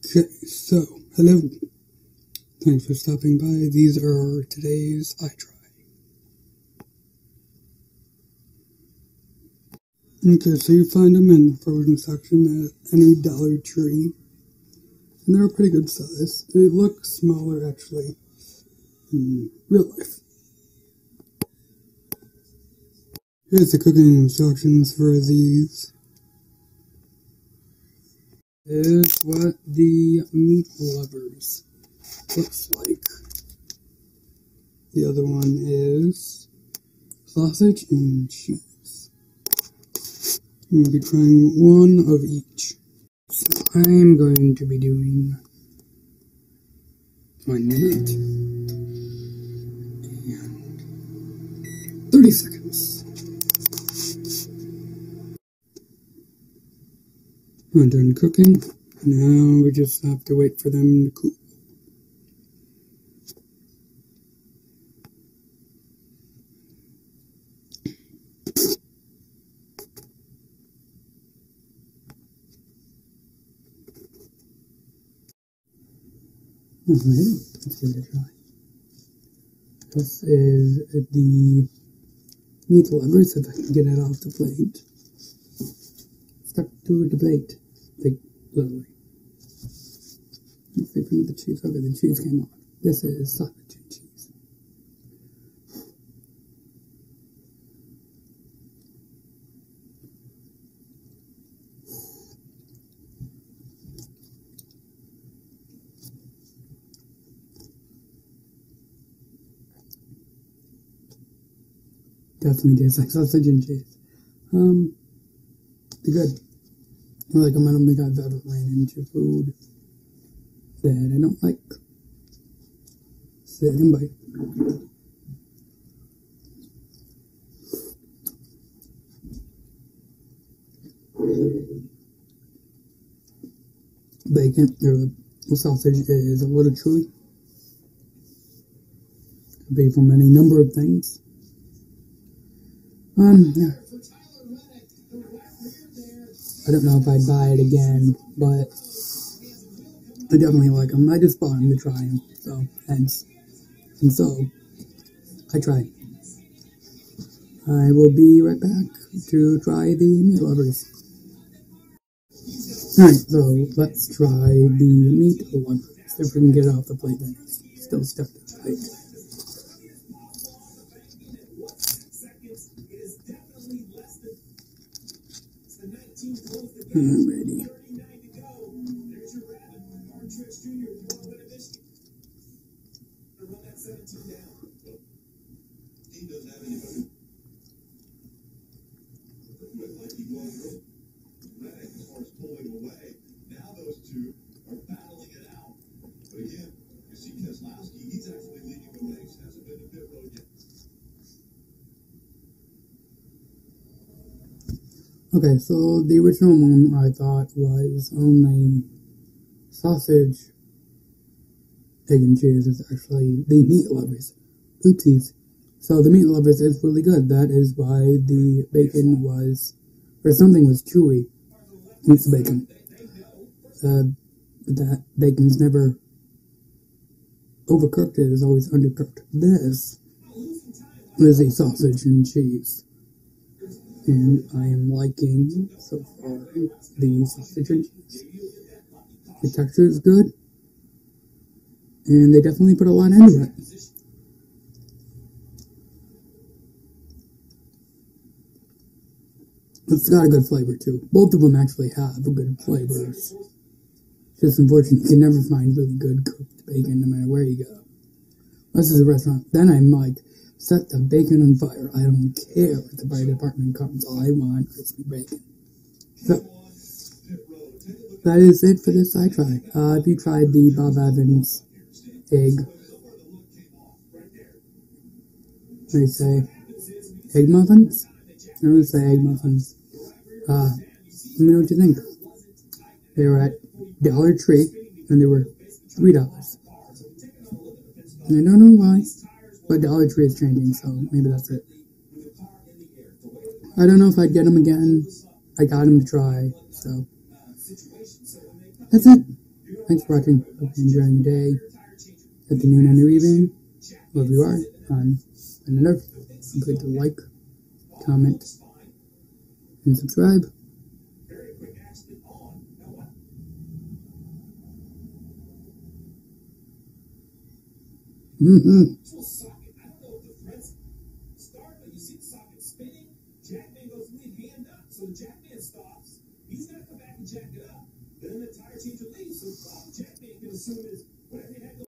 Okay, so, hello. Thanks for stopping by. These are today's iTry. Okay, so you find them in the frozen section at any Dollar Tree. And they're a pretty good size. They look smaller, actually, in real life. Here's the cooking instructions for these. Is what the meat lovers looks like. The other one is sausage and cheese. I'm going to be trying one of each. So I'm going to be doing 1 minute and 30 seconds. I'm done cooking. Now we just have to wait for them to cool. Alright, let's give it a try. This is the meat lovers, if I can get it off the plate. Stuck to the plate. Like, literally. Let's see if we get the cheese. Okay, the cheese came off. This is sausage and cheese. Definitely tastes like sausage and cheese. They're good. Like, I don't think I've ever ran into food that I don't like. Second bite. Bacon, or the sausage is a little chewy. Could be from any number of things. Yeah. I don't know if I'd buy it again, but I definitely like them. I just bought them to try them, so hence. And so, I try. I will be right back to try the meat lovers. Alright, so let's try the meat lovers. See if we can get it off the plate then. It's still stuck to the plate. Alrighty. Okay, so the original one I thought was only sausage, egg, and cheese. Is actually the meat lovers. Oopsies. So the meat lovers is really good. That is why the bacon was, or something was chewy. It's the bacon. That bacon's never overcooked. It is always undercooked. This is a sausage and cheese. And I am liking, so far, the sausage and cheese. The texture is good, and they definitely put a lot into it. It's got a good flavor, too. Both of them actually have good flavors. Just unfortunate, you can never find really good cooked bacon no matter where you go. Unless it's a restaurant. Then I'm like, set the bacon on fire. I don't care if the fire department comes. All I want is crispy bacon. So, that is it for this iTry. If you tried the Bob Evans egg, what do you say? Egg muffins? I'm going to say egg muffins. Let me know what you think. They were at Dollar Tree, and they were $3. And I don't know why. But Dollar Tree is changing, so maybe that's it. I don't know if I'd get them again. I got them to try, so that's it. Thanks for watching. Hope you're enjoying the day, afternoon, and or evening, wherever you are. And another, don't forget to like, comment, and subscribe. So the Jackman stops. He's going to come back and jack it up. Then the tire changer leaves. So Jackman can assume his